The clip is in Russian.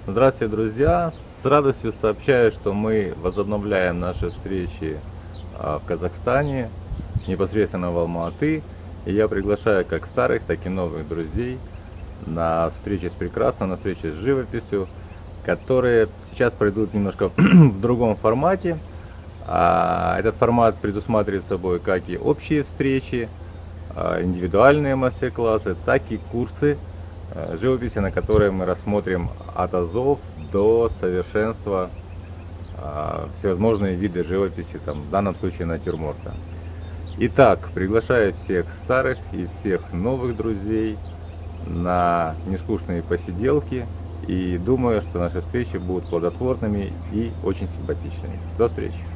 Здравствуйте, друзья! С радостью сообщаю, что мы возобновляем наши встречи в Казахстане, непосредственно в Алма-Аты. И я приглашаю как старых, так и новых друзей на встречи с прекрасным, на встречи с живописью, которые сейчас пройдут немножко в другом формате. Этот формат предусматривает собой как и общие встречи, индивидуальные мастер-классы, так и курсы живописи, на которые мы рассмотрим от азов до совершенства всевозможные виды живописи, в данном случае натюрморта. Итак, приглашаю всех старых и всех новых друзей на нескучные посиделки, и думаю, что наши встречи будут плодотворными и очень симпатичными. До встречи!